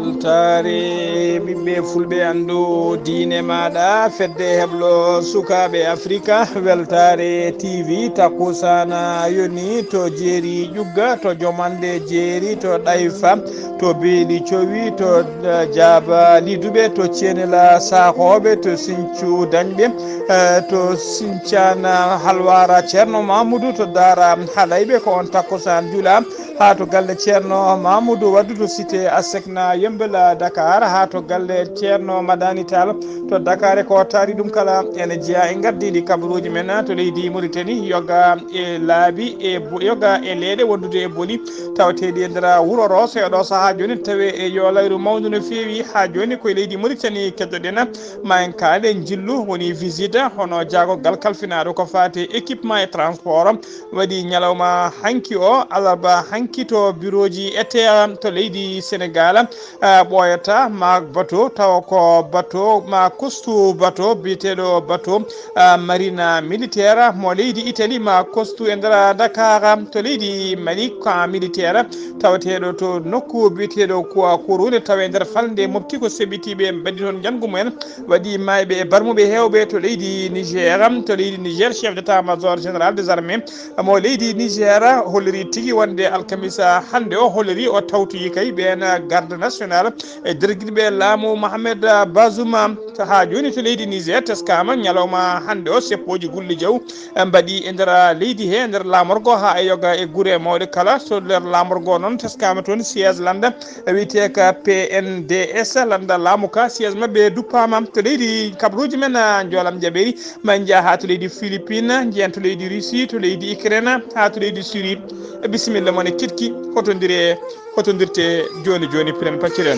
weltare ɓiɓɓe fulɓe andu diine maɗa fedde heblo sukaɓe africa weltare tv takkusana yoni to jeeri ƴugga to jomande jeeri to ɗayfa to beeli cowi to jaaba liduɓe to cenela sakoɓe to sinthiou dañɓe to sincana halwara ceerno mamoudou to daara haɗayɓe ko on takkusan juula ha to galle ceerno mamoudou waddu to cité asekna yembela dakar ha to galle ceerno madani tall to dakar ko taari ɗum kala ene jeeya e gardiɗi kabaruji men to leydi mauritanie yoga e laabi e yoga e leeɗe wondude e booli tawateɗi e nder wuuro roso e ɗo saaha joni tawi e yolayru mawdu no feewi ha joni koye leydi mauritanie keddoɗen ma en kaale jillu woni visite hono jaagogal kalfinaɗo ko fati équipement et transport waɗi ñalawma hanki o alarba hanki to bureau ji ete to leydi sénégal ɓoyata ma bateau tawa ko bateau ma costu bateau biteɗo bateau marine militaire mo leydi italie ma costu e nder dakar to leydi mali camp militaire tawateɗo to nokku biteɗo ko kurune tawa e nder falde mofti ko seɓitiɓe mbaɗi toon janggu mumen waɗi mayɓe e barmuɓe hewɓe to leydi niger chef d' état major général des armées mo leydi niger holliri tigui wonde alkamisa hande o holliri o tawtoyi kay ɓen garde national e derguiɗiɓe laamu mohamed bazouma ha joni to leydi niger teskama ñalawma hande o seppoji gulli diaw mbaɗi e nder leydi he nder lamorgo ha e yoga e guure mawɗe kala to nder lamorgo noon teskama toon siége landa wiyete ko pnds landa laamu ka siége mabɓe duppama to leydi kabaruji men joolam jaɓeri ma jaa ha to leydi philippine jiyan to leydi russie to leydi ukraine ha to leydi syrie bisimilla moon e kitki hotodirte joni joni piren pacciren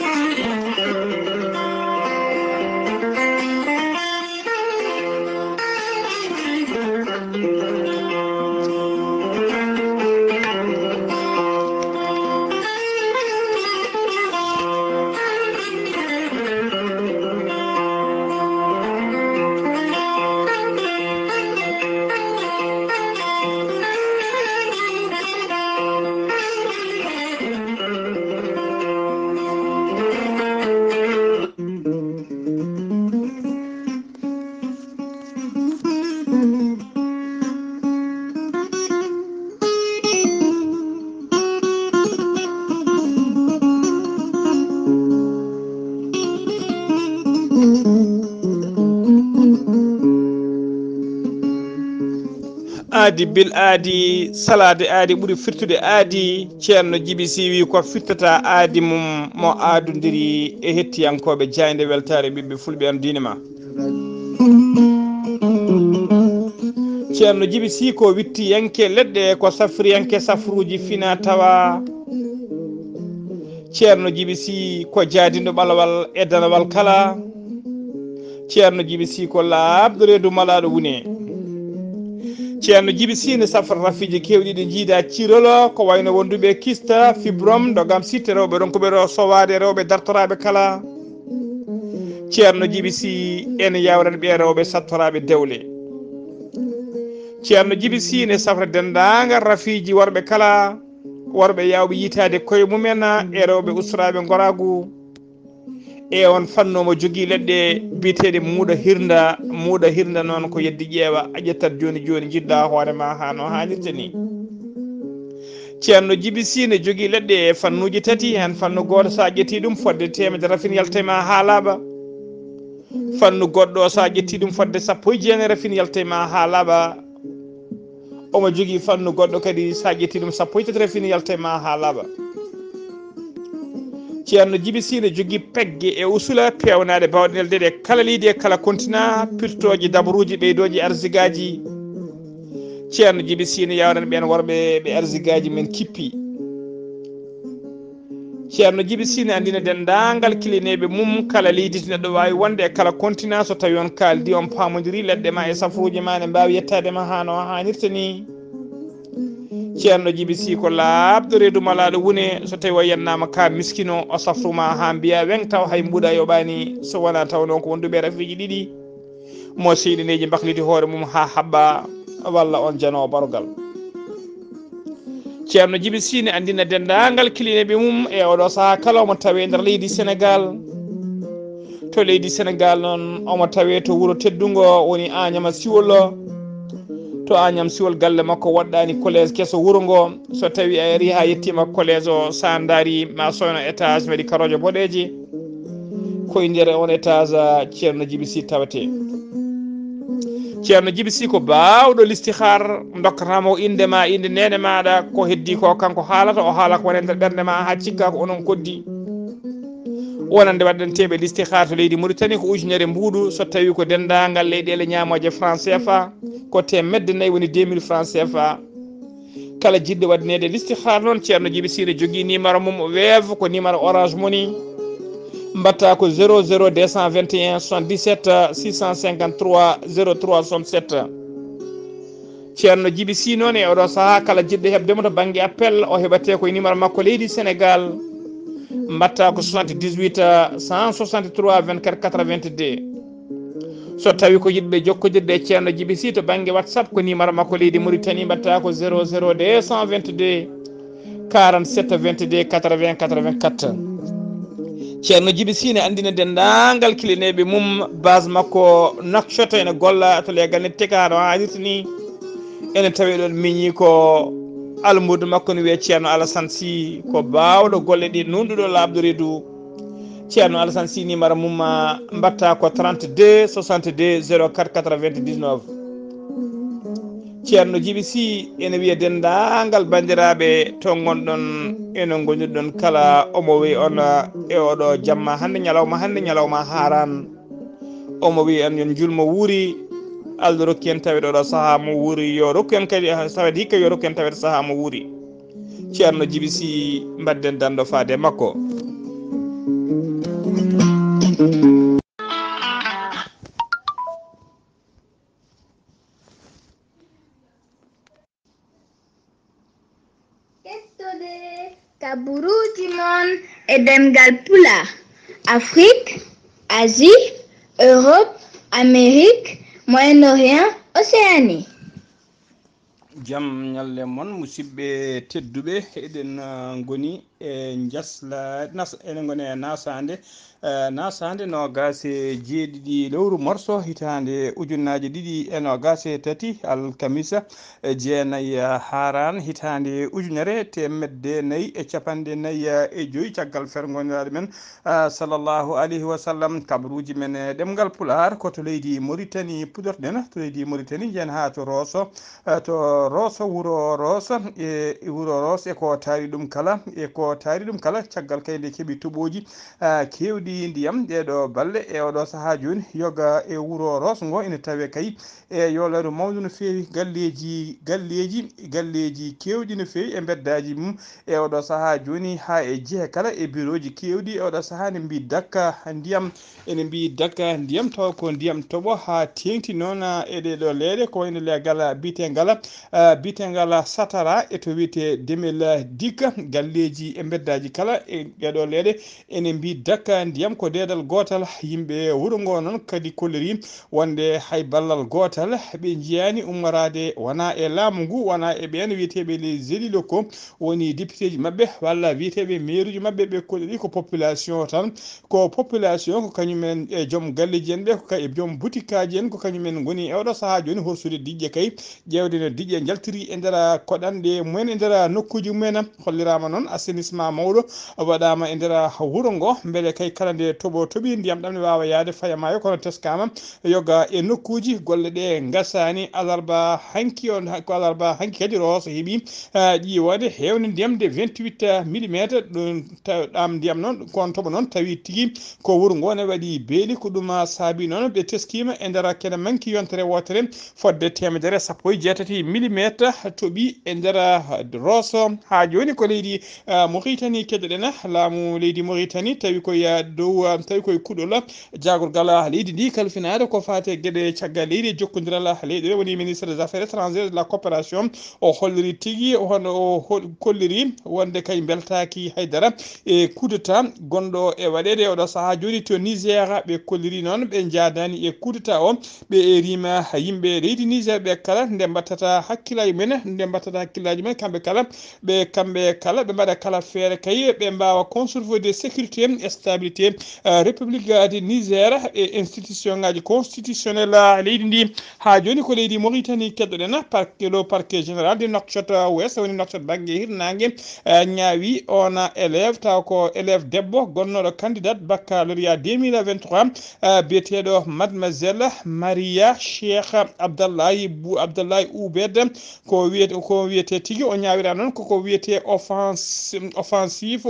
aadi bil aadi salade aadi ɓuuri firtude aadi ceerno djiby sy wi ko firtata aadi mum mo aadodiri e hettiyankoɓe jayde weltare ɓiɓɓe fulɓe an diine ma ceerno djiby sy ko witti yanke leɗɗe ko safri yanke safruji fina tawa ceerno djiby sy ko jaadiɗo ɓalawal e danawal kala ceerno djiby sy ko laaɓɗo reedu malaɗo wune ceerno djiby sy ne safra rafiji kewɗi ɗi jiida cirolo ko wayno wonduɓe kista fibrom dogam sitte rewɓe ɗon ko ɓeɗo sowade rewɓe dartoraɓe kala ceerno djiby sy ene yawran ɓe rewɓe sattoraɓe dewle ceerno djiby sy ne safra dendagal rafiji worɓe kala worɓe yawɓe yitade koye mumen e rewɓe ustaraɓe goragu e on fannomo jogui leɗɗe biteɗe muuɗa hirda noon ko yeddi ƴeewa a ƴettat joni joni jidda hoorema ha no hannirta ni ceerno djiby sy ne jogui leɗɗe e fannuji tati hen fannu goto sa ƴetti ɗum fodde temedde rafin yaltema ha laaɓa fannu goɗɗo sa ƴetti ɗum fodde sappo e jeenayi rafin yaltema ha laaɓa omo jogui fannu goɗɗo kadi sa ƴetti ɗum sappo e tati rafin yaltema ha laaɓa ceerno djiby sy ne jogui pegge e usula pewnade bawɗenel deɗe kala leydi e kala continent pirtoji dabaruji ɓeydoji arsigaji ceerno djiby sy ne yawnan ɓen worɓe ɓe arsigaji men kippi ceerno djiby sy ne andina dendagal kilineɓe mum kala leydi to neɗɗo wawi wonde e kala continent so tawi on kaldi on pamodiri leɗɗe ma e safruji ma ne mbawi yettadema ha no hannirta ni ceerno djiby sy ko laaɓɗo reedu malaɗo wune so tawi o yennama ka miskino o safruma ha mbiya weng taw hay mbuɗa yoɓani so wona taw noon ko wonduɓe rafiji ɗiɗi mo seyɗineji bakliti hoore mum ha haɓɓa walla on janowo barogal ceerno Djiby Sy ne andina dendagal kilineɓe mum e oɗo saaha kala omo tawe nder leydi Sénégal to leydi Sénégal noon omo tawe to wuuro teddugo woni Agnama Siwol to Agnam Siwol galle makko waɗɗani collége kesso wuuro ngo so tawi a ari ha yettima collége o sa daari ma sowno étage waɗi karojo boɗeji koye nder on étage ceerno Djiby Sy tawete ceerno Djiby Sy ko bawɗo listihar dokkatamo indema inde nene maɗa ko heddi ko kanko haalata o haala ko wone nder ɓerde ma ha cikka ko onon koddi wonande waɗanteɓe listihar to leydi Mauritanie ko ujunere mbuɗu so tawi ko dendagal leyɗele ñamoje franc CFA ko temedde nayyi woni 2000 franc CFA kala jiɗɗo waɗanede listihar noon ceerno Djiby Sy ne jogui numéro mum weevo ko numéro orange money mbatta ko 00 221 77 653 03 67 ceerno Djiby Sy noon e oɗo saaha kala jiɗɗo hebdemo to banggue appel o heɓate koye numéro makko leydi Sénégal mbatta ko 78 163 24 82 so tawi ko yiɗɓe jokkodirde e ceerno Djiby Sy to banggue WhatsApp ko numéro makko leydi Mauritanie mbatta ko 00 222 47 22 80 84 ceerno Djiby Sy ne andina dendagal kilineɓe mum base makko Nouakchott ene golla to legal ne tekano haalirta ni ene tawi ɗon miñi ko almudo makko no wiye ceerno Alassane Sy ko bawɗo golle ɗi nunɗuɗo labdo reedu ceerno Alassane Sy numéro mum mbatta ko 32 62 04 99 ceerno Djiby Sy ene wiya dendagal bandiraɓe to gonɗon eno gonirɗon kala omo wi on e oɗo jamma hande ñalawma haran omo wi en yon julmo wuuri Allah rokki en tawede oɗo saaha mo wuuri yo rokku en kadi tawede hikka yo rokku en tawede saaha mo wuuri ceerno Djiby Sy mbadden dando faade makko. Kaburuji mon e ɗemngal pulaar. Afrique, Asie, Europe, Amérique, Moyen-Orient, Océanie. Jam ñalle mon musidɓe tedduɓe eɗen goni e jasla ene goni e naasaande nogase jeeɗiɗi lewru morso hitande ujunnaje ɗiɗi e nogase tati alkamisa jeenayyi haran hitande ujunere temedde nayyi e capanɗe nayyi e joyyi caggal fergoniraɗo men sallllahu alayhi wa sallam kabaruji men e ɗemgal pulaar koto leydi Mauritanie pudorɗen to leydi Mauritanie jen ha to Rosso wuro Rosso e wuro Rosso eko taari ɗum kala caggal kayde keeɓi toɓoji kewɗi ndiyam ɗeɗo balle e oɗo saaha joni yoga e wuro Rosso ngo ene tawe kay e yolare mawdu no fewi galleji kewɗi no fewi e beddaji mum e oɗo saaha joni ha e jeehe kala e bureau ji kewɗi e oɗo saaha ne mbi dakka ndiyam taw ko ndiyam toɓo ha tengti noon e ɗeɗo leeɗe ko wayno legal bitengal satara e to wiyete demel dikka galleji e beddaji kala e ɗeɗo leeɗe ene mbi dakka ndiyam ko dedal gotal yimɓe wuuro ngo noon kadi kolliri wonde hay ballal gotal ɓe jiyani ummorade wona e laamu ngu wona e ɓen wiyeteɓe les élus locaux woni député ji mabɓe walla wiyeteɓe maire ji mabɓe ɓe kolliri ko population tan ko kañumen e joom galleji en ɓe ko kay e joom boutique en ko kañumen goni e oɗo saaha joni horsude diƴƴe kay ƴewde no diƴƴe jaltiri e nder koɗanɗe mumen e nder nokkuji mumen hollirama noon assainissement mawɗo waɗama e nder wuuro ngo beele kay kala nde toɓi ndiyam ɗam ne wawa yaade fayamayo kono teskama yoga e nokkuji golle ɗe gasani alarba hanki kadi Rosso heeɓi ƴiwode hewde ndiyam de 28 millimètre ɗam ndiyam noon kon toɓo noon tawi tigui ko wuuro ngo ne waɗi beeli ko ɗum saabi noon ɓe teskima e nder kene manki yontere wotere fodde 160 millimètre toɓi e nder Rosso ha joni ko leydi Mauritanie keɗoɗen laamu leydi Mauritanie tawi koye dow tawi koye kuɗol jagorgal leydi ndi kalfinade ko fate gueɗe caggal leydi jokkodiral leyɗele woni ministre des affaires étrangères de la coopération o holliri tigui o kolliri wonde kay beltaki haydara e coup d'état gonɗo e waɗede oɗo saaha joni to Niger ɓe kolliri noon ɓe jadani e coup d'état o ɓe erima yimɓe leydi Niger ɓe kala nde mbattata hakke hakkillaji men nde mbattata hakkillaji men kamɓe kala ɓe mbaɗa kala feere kay ɓe mbawa conserver de sécurité et stabilité république de Niger e institution ngaji constitutionnel leydi ndi ha joni ko leydi Mauritanie keddoɗen parquet général de Nouakchott Ouest woni Nouakchott banggue hirnangue ñaawi on élève taw ko élève debbo gonnoɗo candidate baccalauréat 2023 biyeteɗo mademoiselle Maria Cheikh Abdallahi Oubed ko wiyete tigui o ñawira noon koko wiyete offense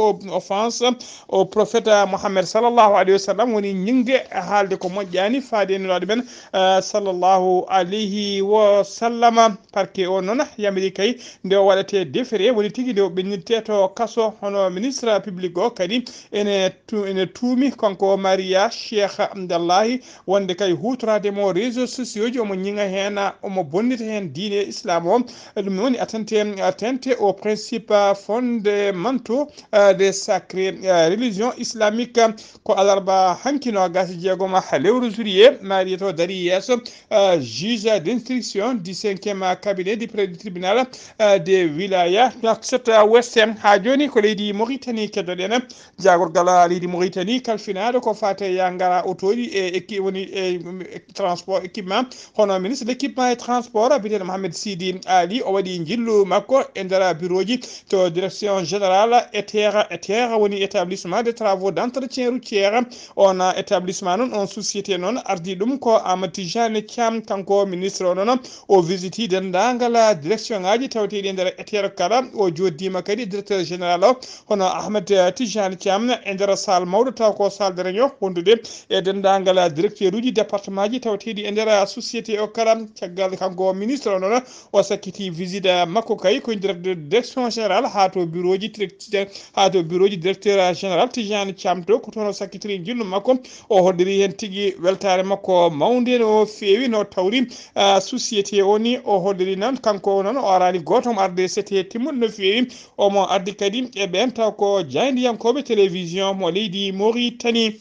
au prophète Mohammed sallallahu alayhi wa sallam woni ñingde haalde ko moƴƴani faade nuraɗo men sallallahu alayhi wa sallam parquet o noon yamiri kay nde o waɗate déféré woni tigui nde o ɓennirte to kaso hono ministre public o kadi ene tuumi konko Maria Cheikh Abdallahi wonde kay hutorademo réseaux sociaux ji omo ñinga hen omo bonnita hen diine islam o ɗum woni atteinte au principe fondamentaux des sacrées religions islamique ko alarba hankino gasi jeegom lewru juillet maari to dari yesso juge d'instruction du 5e cabinet du tribunal de wilaya Nouakchott Ouest ha joni ko leydi Mauritanie keddoɗen jagorgal leydi Mauritanie kalfinaɗo ko fate ya ngara autoji e woni transport équipement hono ministre de l'équipement et transport biyeteɗo Mohamed Sidi Ali o waɗi jillu makko e nder bureau ji to direction générale et terre woni établissement de travaux d'entretien routier on établissement noon on société noon ardi ɗum ko Amadou Tijani Thiam kanko ministre o noon o visiti dendagal direction ngaji tawteɗi e nder terre kala o joddima kadi directeur général o hono Ahmed Tijani Thiam e nder salle mawɗo taw ko salle de réunion wondude e dendagal directeur uji département ji tawteɗi e nder société o kala caggal kanko ministre o noon o sakkiti visite makko kay ko direction générale ha to bureau ji directeur général Tijani Thiam to ko toon o sakkitiri jillu makko o holliri hen tigui weltare makko mawde no feewi no tawri société o ni o holliri noon kanko noon o arani goto mo arde c'était timmuɗo no feewi omo ardi kadi e ɓen taw ko jaydiyankoɓe télévision mo leydi Mauritanie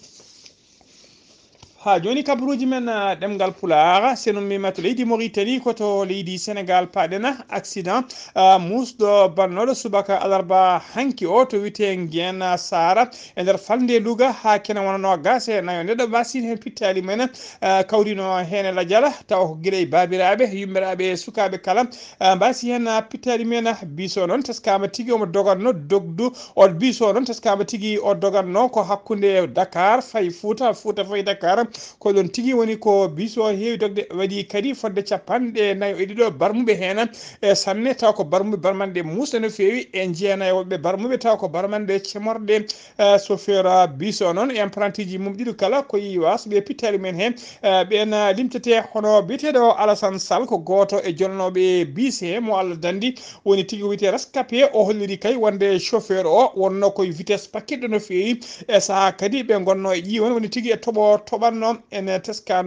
ha joni kabaruji men ɗemgal pulaar seno mimato leydi Mauritanie koto leydi Sénégal paɗena accident musɗo bannoɗo subaka alarba hanki o to wiyete Nguyen Sara e nder falde Louga ha kene wonano gase nayo neɗɗo basine hen pittali men kawrino hen ladiala taw ko guiɗe babiraɓe yummiraɓe sukaɓe kala mbasi hen pittali men biso noon teskama tigui omo doganno dogdu o biso noon teskama tigui o doganno ko hakkude Dakar fayi Fouta fayi Dakar ko ɗon tigui woni ko biso heewi dogde waɗi kadi fodde capanɗe nayo e ɗiɗo barmuɓe hen e sanne taw ko barmuɓe barmanɗe musɗe no feewi e jeenayoɓe barmuɓe taw ko barmanɗe cemorɗe chauffeur biso noon e apprenti ji mum ɗiɗo kala ko yiwas ɓe pittali men hen ɓen limtete hono biyeteɗo Alassane Sall ko goto e jolnoɓe bis he mo Allah dandi woni tigui wiyete rescapé o holliri kay wonde chauffeur o wonno koye vitesse pakkiɗɗo no feewi e saaha kadi ɓe gonno e ƴiwon woni tigui e toɓanno ene teska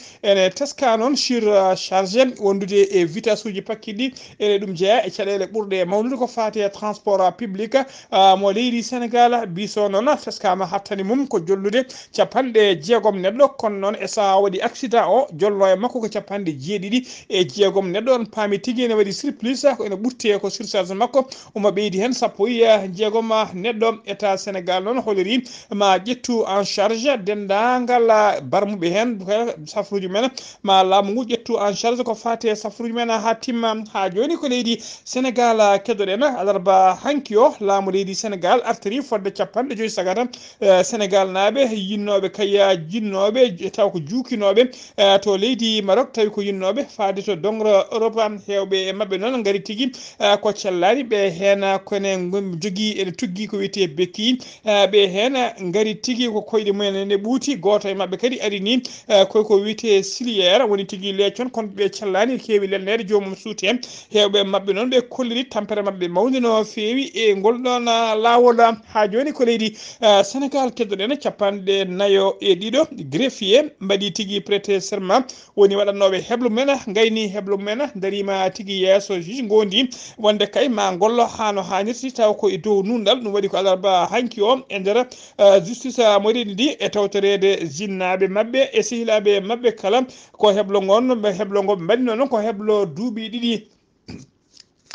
noon surchargé wondude e vitesse uji pakkiɗi ene ɗum jeeya e caɗele ɓurɗe mawnude ko fate transport public mo leydi Sénégal biso noon teskama hattani mum ko jollude capanɗe jeegom neɗɗo kono noon e saaha waɗi accident o jolno e makko ko capanɗe jeeɗiɗi e jeegom neɗɗo on paami tigui ene waɗi surplus ene ɓurte ko surcharge makko omo ɓeydi hen sappo jeegom neɗɗo état Sénégal noon holliri ma ƴettu en charge dendagal barmuɓe hen safruji men ma laamu ngu ƴettu en charge ko fate safruji men ha timma ha joni ko leydi Sénégal keddoɗen alarba hanki o laamu leydi Sénégal artiri fodde capanɗe joyyi sagata Sénégal naaɓe yinnoɓe kaya jinnoɓe taw ko juukinoɓe to leydi Maroc tawi ko yinnoɓe faade to dongre Europe hewɓe e mabɓe noon gaari tigui ko cellani ɓe hen kone jogui ene tuggi ko wiyete bekki ɓe hen gaari tigui ko koyɗe mumen ne ɓuuti goto e mabɓe kadi ari ni ko wiyete siliére woni tigui leccon kono ɓe cellani keewi lelnede jomum suuti en hewɓe mabɓe noon ɓe kolliri tampere mabɓe mawni no feewi e ngol ɗon lawol ha joni ko leydi Sénégal keddoɗen capanɗe nayo e ɗiɗo greffier mbaɗi tigui prêté serment woni waɗannoɓe heblo men gayni heblo men darima tigui yesso juge gondi wonde kay ma gollo hano hannirti taw ko e dow nunɗal ɗum waɗi ko alarba hanki o e nder justice moɗeni ndi e tawtorede jinnaɓe mabɓe e sehilaɓe mabɓe kala ko heblo gon ɓe heblo ngo ɓe mbaɗino noon ko heblo duuɓi ɗiɗi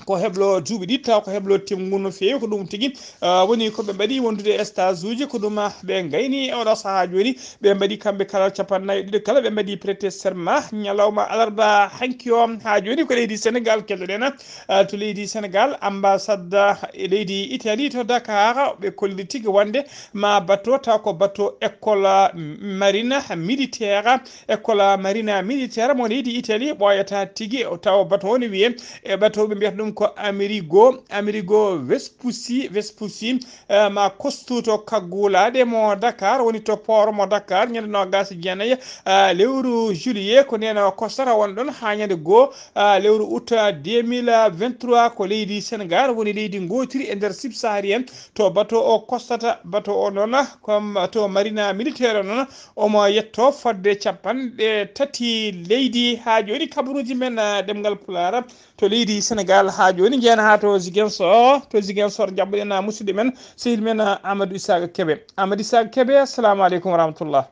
ko heblo duuɓi ɗi taw ko heblo timmu no feewi ko ɗum tigui woni koɓe mbaɗi wondude stage uji ko ɗum ɓe gayni oɗo saaha joni ɓe mbaɗi kamɓe kala capannayyi ɗiɗi kala ɓe mbaɗi prêté serment ñalawma alarba hanki o ha joni ko leydi Sénégal kelɗoɗen to leydi Sénégal ambassade e leydi Italie to Dakar ɓe kolli tigui wonde ma bateau taw ko bateau école marine militaire mo leydi Italie ɓoyata tigui taw bateau ne wiye e bateau ɓe mbiyata ɗum ko Amerigo Vespucci ma kostuto kaggulade mo Dakar woni to port mo Dakar ñande nogas jeenayyi lewru juillet ko nena kostata won ɗon ha ñande goho lewru août 2023 ko leydi Sénégal woni leydi gotiri e nder sub-saharien to bateau o kostata bateau o noon comme to marina militaire noon omo yetto fodde capanɗe tati leydi ha joni kabaruji men ɗemngal pulaar to leydi Sénégal ha joni jeena ha to Ziguinchor jabɓoɗen musidɗo men sehil men Amadou Isaka Kebe assalamu aleykum wa rahmatullah.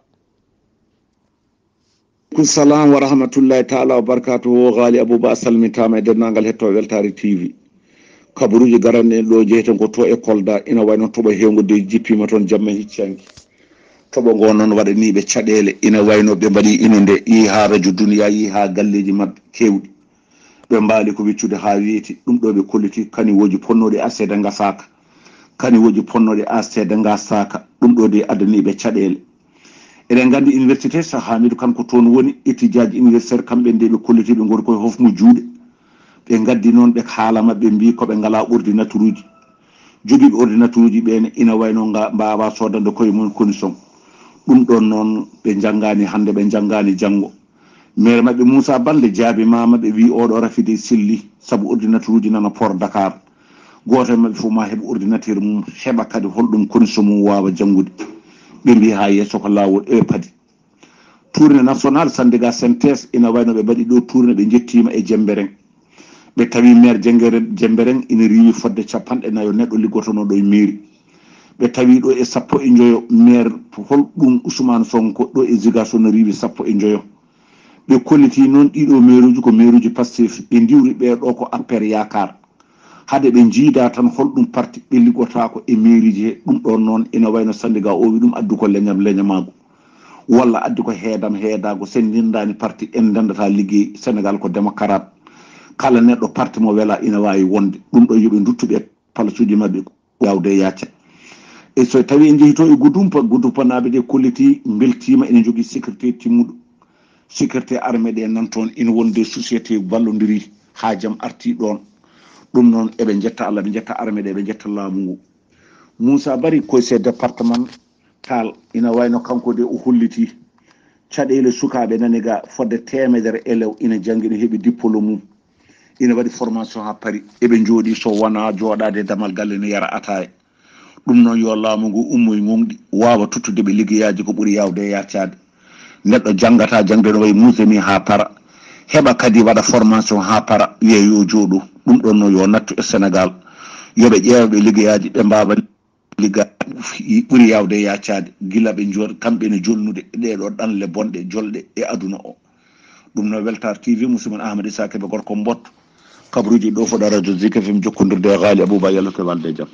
Salam wa rahmatullahi ta'ala wa barakatuhu. Ghalii Abuu Bah salmitama e dennangal hetto weltare TV kabaruji garanɗe ɗo jeyten ko to école da ina wayno toɓo hewgude jippima toon jamma hiccanki toɓo ngo noon waɗaniɓe caɗele ina wayno ɓe mbaɗi inode yi ha radio duniya yi ha galleji mabɓe kewɗi ɓe mbaali ko wiccude ha weeti ɗum ɗo ɓe kolliti kani woji ponnoɗe asede gasaka ɗum ɗo de addaniɓe caɗele eɗen gandi université Cheikh Hamidou kanko toon woni étudiaji universitaire kamɓe nde ɓe kolliti ɓe goni koye hofmu juuɗe ɓe gaddi noon ɓe haala mabɓe mbi koɓe ngala ordinateur uji joguiɓe ordinateur uji ɓene ina wayno mbawa sodande koye mum condition ɗum ɗon noon ɓe janggani hande ɓe janggani janggo maire mabɓe Moussa Baldé jaabi mama ɓe wi oɗo rafide silli saabu ordinateur uji nana port Dakar goto e mabɓe fof ma heeɓa ordinateur mum heeɓa kadi holɗum condition mum wawa janggude ɓe mbi ha yesso ko lawol padi tourné national syndicat synthèse ina wayno ɓe mbaɗi ɗo tourné ɓe jettima e Jembereng ɓe tawi maire Jembereng ina riwi fodde 40 neɗɗo liggotono ɗo e mairie ɓe tawi ɗo e 15 maire holɗum Ousmane Sonko ɗo e Ziguinchor no riwi 15 ɓe kolliti noon ɗiɗo maire uji ko maire uji Pastef ɓe diwri ɓeɗo ko APR yakar hade ɓe jiida tan holɗum parti ɓe liggotako e mairie ji he ɗum ɗon noon ina wayno syndicat o wi ɗum addu ko leñamago walla addi ko heedago sen dindani parti en dendata liggey Sénégal ko démocrate kala neɗɗo parti mo wela ina wawi wonde ɗum ɗo yooɓe duttuɓe place uji mabɓe yawde yacca e so tawi en jeehi to e Goudompa naɓe ɗe kolliti beltima ene jogui sécurité timmuɗo sécurité armé ɗe nan toon ina wonde société ballodiri ha jaam arti ɗon ɗum noon eɓe jetta Allah ɓe jetta armé ɗe ɓe jetta laamu ngu Moussa Bari koye se département tal ina wayno kanko de o holliti caɗele sukaɓe nani ga fodde 100 élève ina janggi ne heeɓi diplôme mum ina waɗi formation ha Paris eɓe jooɗi so wona jooɗade damal galle ne yara ataya ɗum noon yo laamu ngu ummoye mumɗi wawa tuttude ɓe liggeyaji ko ɓuuri yawde e yaccade neɗɗo janggata jangde no wayi musde ni ha para heɓa kadi waɗa formation ha para wiye yo jooɗo ɗum ɗon noon yo nattu e Sénégal yoɓe ƴeewaɓe liggeyaji ɓe mbawa ligga ɓuuri yawde e yaccade gila ɓe jooɗ kamɓe ne jolnude ɗeɗo ɗanle bonɗe jolɗe e aduna o ɗum no Weltar TV musidɗo Ahmad Issa Kebe gorko mbotto kabaruji ɗo foɗa radio Zik FM jokkodirde e Ghalii Abuu Bah yallah ko walde jaam.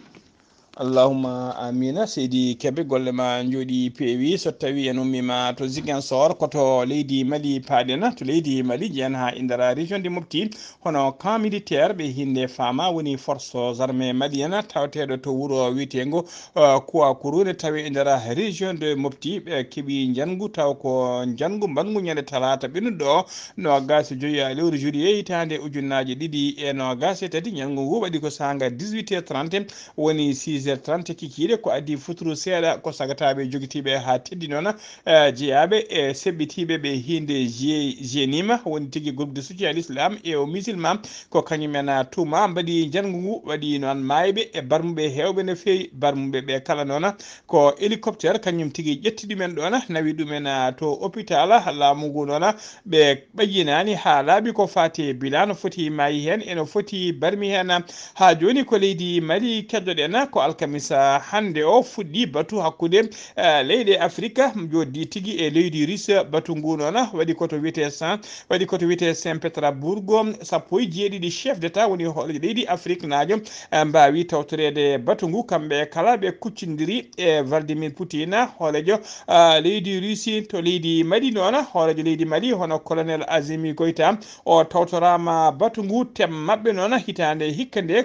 Allahumma amina seydi Kebe golle ma jooɗi peewi so tawi en ummima to Ziguinchor koto leydi Mali paaɗen to leydi Mali jeen ha indara région de Mopti hono camp militaire ɓe hinde fama woni forces armées malienne tawateɗo to wuuro wiyetengo Kouakourou ne tawi indara région de Mopti ɓe keeɓi jangu taw ko jangu bangu ñande talata ɓennuɗo no gasi joyi lewru juillet hitande ujunnaje ɗiɗi e no gasi tati jangu ngu waɗi ko sanga 18h30 woni 6h30 kikiɗe ko addi futuru seeɗa ko sagataɓe joguitiɓe ha teddi noon jeeyaɓe e seɓɓitiɓe ɓe hinde jenima woni tigui groupe de soutien à l'islam et au musulman ko kañumen tuma mbaɗi jangu ngu waɗi noon mayɓe e barmuɓe hewɓe no fewi barmuɓe ɓe kala noon ko hélicoptère kañum tigui ƴetti ɗumen ɗon nawi ɗumen to hôpital laamu ngu noon ɓe ɓaƴinani ha laaɓi ko fati bilan no foti maayi hen eno foti barmi hen ha joni ko leydi Mali keddoɗen ko alkamisa hande o fuɗɗi batu hakkude leydi afrique joddi tigi e leydi russe batu ngu noon waɗi koto wiyete saint pétersbourg sappo e jeeɗiɗi chef d'état woni hoɗoje leydi afrique najo mbawi tawtorede batu ngu kamɓe kala ɓe kuccodiri e Vladimir Poutine hoolejo leydi Russie to leydi Mali noon hoolejo leydi Mali hono colonel Azimi Goïta o tawtorama batu ngu tem mabɓe noon hitande hikka nde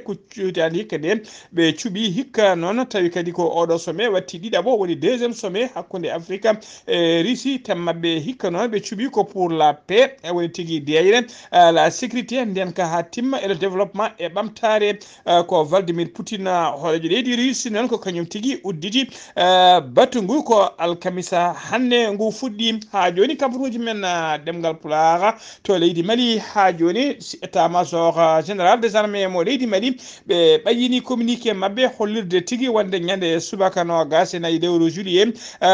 ɓe cuuɓi hikka noon tawi kadi ko oɗo sommet watti ɗiɗaɓo woni deuxiéme sommet hakkude Afrique e Russie tem mabɓe hikka noon ɓe cuuɓi ko pour la paix woni tigui deyre la sécurité nden ka ha timma e le développement e ɓamtare ko Vladimir Poutine hoolejo leydi Russie noon ko kañum tigui udditi batu ngu ko alkamisa hande ngu fuɗɗi ha joni kabaruji men ɗemngal pulaar to leydi Mali ha joni état major général des armées mo leydi Mali ɓe ɓayini communiqué mabɓe hollirde tigui wonde ñande subaka nogas e nayyi lewru juillet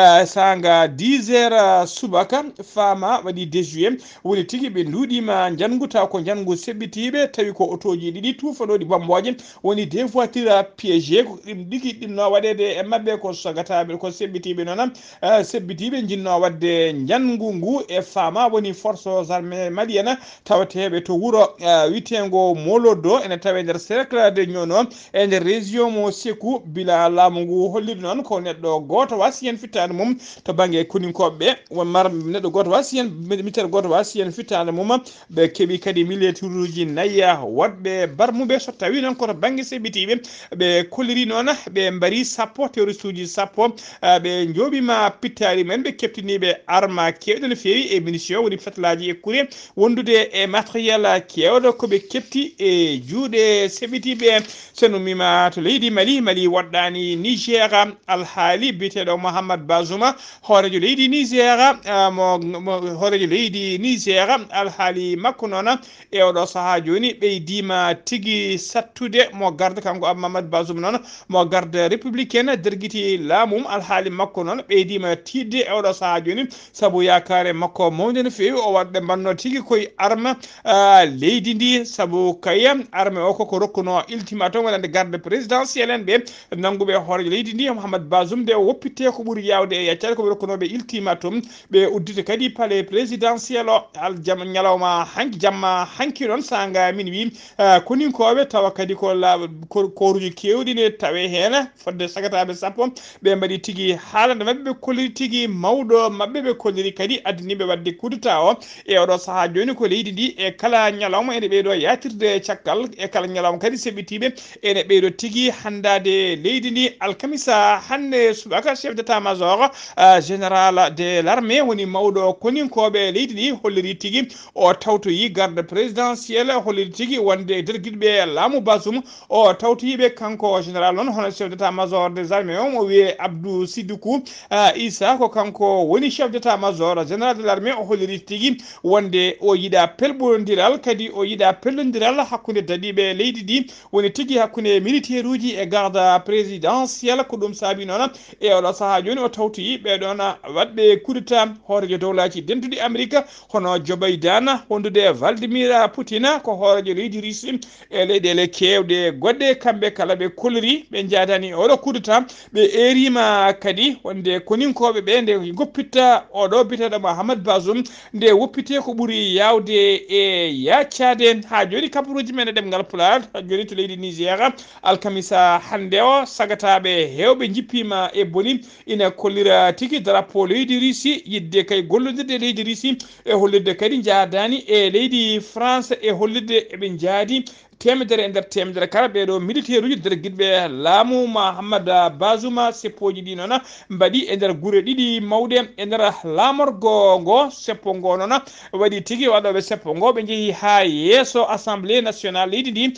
sanga 10 heures subaka fama waɗi déjoué woni tigui ɓe duuɗima jangu taw ko jangu seɓɓitiɓe tawi ko autoji ɗiɗi tufanoɗi bomboje woni des voitures piégé ko ɗum ɗigui ɗinno waɗede e mabɓe ko sagataɓe ko seɓɓitiɓe noon seɓɓitiɓe jinno wadde jangu ngu e fama woni force armées malienne tawateɓe to wuuro witego Molodo ene tawe nder cercle de ñono e nder région mo Sékou bila laamu ngu holliri noon ko neɗɗo goto wasi hen fittade mum to banggue koninkoɓeɓe wonmar neɗɗo goto wasi hen militaire goto wasi hen fittade mum ɓe keeɓi kadi militaire uji nayya waɗɓe barmuɓe so tawi noon koto banggue seɓɓitiɓe ɓe kolliri noon ɓe mbari sappo terroriste uji sappo ɓe jooɓima pittari men ɓe keptiniɓe arme kewɗe no fewi e munition woni fetlaji e kuure wondude e matériel kewɗo koɓe kepti e juuɗe seɓɓitiɓe sono mima to leydi Mali waɗɗani Niger alhaali biteɗo Mouhammad Bazouma hoorejo leydi Niger hoorejo leydi Niger alhaali makko noon e oɗo saaha joni ɓeydima tigui sattude mo garde kanko Mouhammad Bazoum noon mo garde républicaine derguiti laamum alhaali makko noon ɓeydima tidde e oɗo saaha joni saabu yakare makko mawde no fewi o waɗɓe mbanno tigui koye arme leydi ndi saabu kaya arme o koko rokkuno ultimatum wonande garde présidentiel en ɓe nanguɓe hoorejo leydi ndi Mouhammad Bazoum nde woppitte ko ɓuuri yawde e yaccade koɓe rokkunoɓe ultimatum ɓe uddite kadi palais présidentiel o ñalawma jamma hanki noon sanga minuit koninkoɓe tawa kadi ko koruji kewɗi ne tawe hen fodde sagataɓe sappo ɓe mbaɗi tigui haalande mabɓe ɓe kolliri tigui mawɗo mabɓe ɓe kolliri kadi addaniɓe wadde kudeta o e oɗo saaha joni ko leydi ndi e kala ñalawma ene ɓeyɗo yatirde caggal e kala ñalawma kadi seɓɓitiɓe ene ɓeyɗo tigui handade leydi ndi alkamisa hande subaka chef d'état major général de l'armée woni mawɗo koninkoɓe leydi ndi holliri tigui o tawtoyi garde présidentiel holliri tigui wonde derguiɗɓe laamu Bazoum o tawtoyiɓe kanko général noon hono chef d'état major des armées o mo wiye Abdou Sidoukou Issa ko kanko woni chef d'état major général de l'armée o holliri tigui wonde o yiɗa pelɓodiral kadi o yiɗa pellodiral hakkude daɗiɓe leydi ndi woni tigui hakkude militaire uji e garde présidentiel ko ɗum saabi noon e oɗo saaha joni o tawtoyi ɓeɗon waɗɓe coup d'état hoorejo dowlaji dentuɗi Amérique hono Joe Biden wondude Vladimir Poutine ko hoorejo leydi Russie e leyɗele kewɗe goɗɗe kamɓe kala ɓe kolliri ɓe jadani oɗo coup d'état ɓe erima kadi wonde koninkoɓe ɓe nde goppitta oɗo biteɗo Mouhammad Bazoum nde woppite ko ɓuuri yawde e yaccade ha joni kabaruji men e ɗemngal pulaar ha joni to leydi Niger alkamisa hande o sagataɓe hewɓe jippima e boni ina kollira tigui drapeau leydi Russie yidde kay gollodirde leydi Russie e hollirde kadi jadani e leydi France e hollirde eɓe jaadi temedere e nder temedere kala ɓeɗo militaire uji derguiɗɓe laamu Mouhammad Bazoum seppoji ɗi noon mbaɗi e nder guure ɗiɗi mawɗe e nder lamorgo ngo seppo ngo noon waɗi tigui waɗoɓe seppo ngo ɓe jeehi ha yesso assemblée nationale leydi ndi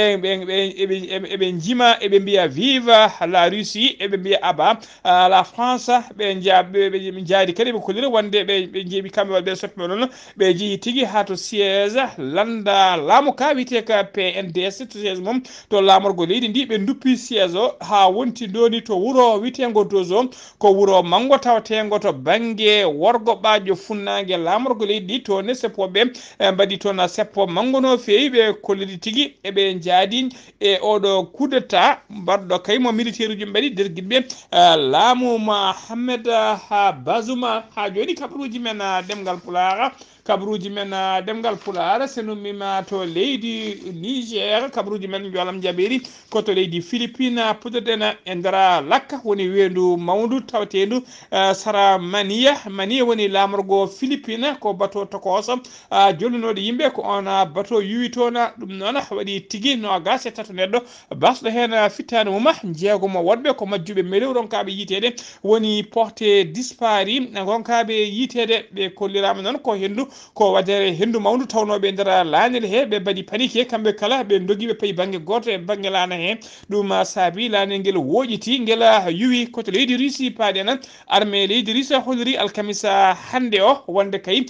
eɓe jima eɓe mbiya vive la Russie eɓe mbiya aba la France ɓe jaadi kadi ɓe kollira wonde ɓe jeeɓi kamɓe waɗɓe seppo noon ɓe jeehi tigui ha to siège landa laamu ka wiyete ka PNDS siège mum to lamorgo leydi ndi ɓe duppi siège o ha wonti doni to wuro witengo dozo ko wuro mango tawatengo to banggue worgo ɓaƴo funnangue lamorgo leydi to ne seppoɓe mbaɗi toon seppo mango no fewi ɓe kollidi tigui eɓe jaadi e oɗo coup d'état mbaɗɗo kaymo militaire uji mbaɗi derguiɓe laamu Mohamed ha Bazouma ha joni kabaruji men ɗemgal Pulaar kabaruji men ɗemgal Pulaar senummima to leydi Niger kabaruji men jolam jaɓeri koto leydi Philippine puɗoɗen e ndera lakka woni wendu mawdu tawatendu sara mania woni lamorgo Philippine ko bateau tokoso jollunoɗo yimɓe ko on bateau yuwitona ɗum noon waɗi tigui no gas e tato neɗɗo basɗo hen fittani muma jeegomo woɗɓe ko majjuɓe melew ronkaɓe yitede woni porté dispari gonkaɓe yitede ɓe kollirama noon ko hendu ko wadere hendu mawdu tawnoɓe nder laanel he ɓe mbaɗi panique kamɓe kala ɓe dogi ɓe paayi banggue goto e banggue laana he ɗum saabi laanel ngel woƴiti ngel yuwi koto leydi Russie paaɗen armée leydi Russie holliri alkamisa hande o wonde kay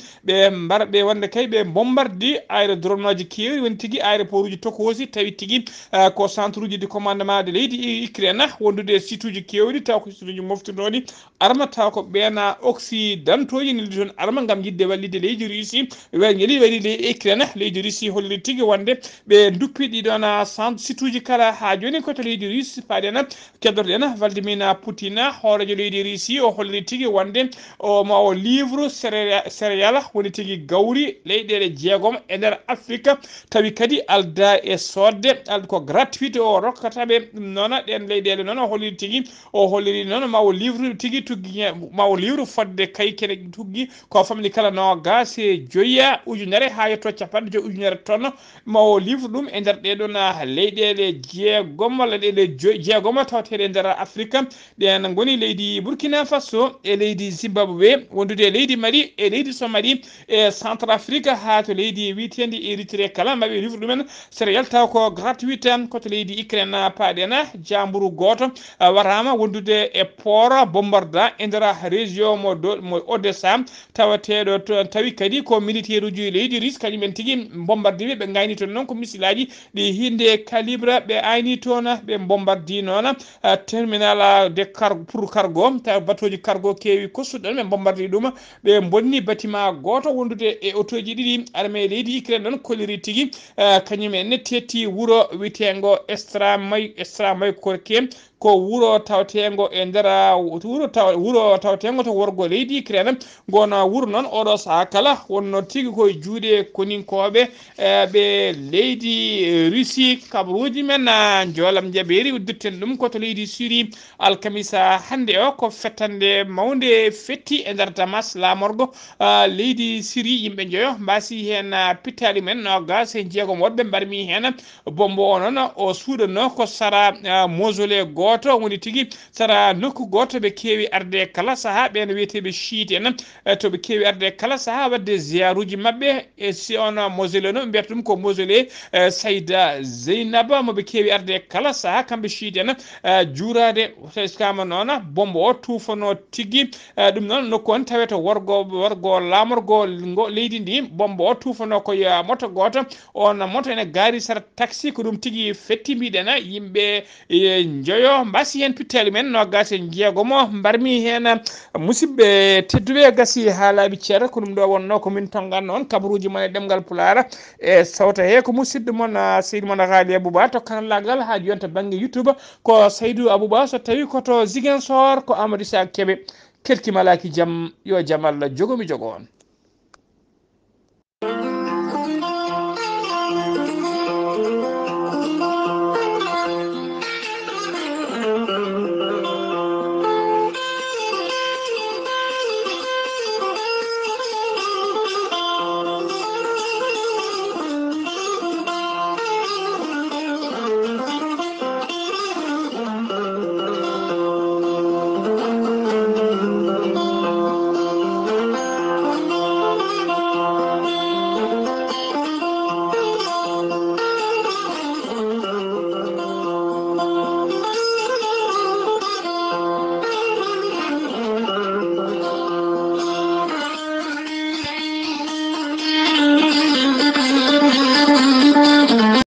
ɓe bombardi aérodrome aji kewi woni tigui aéroport uji tokosi tawi tigui ko centre uji de commandement de leydi Ukraine wondude site uji kewɗi taw ko site uji moftunoɗi arma taw ko ɓeena occidentoji neldi toon arma gam yidde wallide leydi Russie ngeli waɗi leydi Ukraine leydi Russie holliri tigui wonde ɓe duppi ɗiɗon site uji kala ha joni koto leydi Russie paɗen keddotoɗen Vladimir Poutine hoorejo leydi Russie o holliri tigui wonde ma o livre céréal woni tigui gawri leyɗele jeegom e nder Afrique tawi kadi alda e sodde alda ko gratuité o rokkataɓe ɗum noon ɗen leyɗele noon o holliri tigui o holliri noon ma o livre tigui tuggi ma o livre fodde kay kene tuggi ko famɗi kala no gas e joyiya ujunere ha yetto capanɗe joyi ujunere tonnes ma o livre ɗum e nder ɗeɗon leyɗele jeegom leyɗele jeegom tawateɗe nder Afrique ɗen goni leydi Burkina Faso e leydi Zimbabwe wondude leydi Mali e leydi Somalie e Centrafrique ha to leydi witedi Érythrée kala maɓe livre ɗumen céréal taw ko gratuité koto leydi Ukraine paɗena jamburu goto warama wondude e port bombarda e nder région mo Odessa tawateɗo to tawi kadi ko militaire uji leydi Russie kañumen tigui bombardiɓe ɓe gayni toon noon ko missilaji ɗi hinde calibre ɓe ayni toon ɓe bombardi noon terminal de pour cargo taw batoji cargo kewi kostuɗon ɓe bombardi ɗum ɓe bonni bâtiment goto wondude e autoji ɗiɗi armée leydi Ukraine ɗon kolliri tigui kañumen tetti wuro witengo extra korke ko wuro tawatengo e nder wuro tawatengo to worgo leydi Ukraine gono wuro noon oɗo saha kala wonno tigui koye juuɗe koninkoɓe ɓe leydi Russie kabaruji men jolam jaɓeri udditten ɗum koto leydi Syrie alkamisa hande o ko fettande mawde fetti e nder Damas lamorgo leydi Syrie yimɓe joyo mbasi hen pittali men no gas e jeegom woɗɓe mbarmi hen bombo o noon o suuɗano ko sara mausolée goto woni tigui sara nokku goto ɓe kewi arde kala saaha ɓen wiyeteɓe chiite en to ɓe kewi arde kala saaha wadde ziaruji mabɓe e si on mausolée no mbiyata ɗum ko mausolée Sayda Zeynaba moɓe kewi arde kala saaha kamɓe chiite en juurade kama noon bombo o tufano tigui ɗum noon nokku on taweto worgo lamorgo leydi ndi bombo o tufano koye moto goto on moto ene gaari sara taxi ko ɗum tigui fetti mbiɗen yimɓe joyo mbasi hen pittali men no gasi jeegomo mbarmi hen musidɓe tedduɓe gasi ha laaɓi ceerta ko ɗum ɗo wonno komin tonganno on kabaruji mon e ɗemgal Pulaar e sawta he ko musidɗo mon seydi mon Ghalii Abuu Bah to kanallagal ha jonta banggue YouTube ko Saydou Abou Bah so tawi koto Ziguinchor ko Amadou Issa Kébé kelkimalaki jaam yo jaam Allah jogomi jogo on.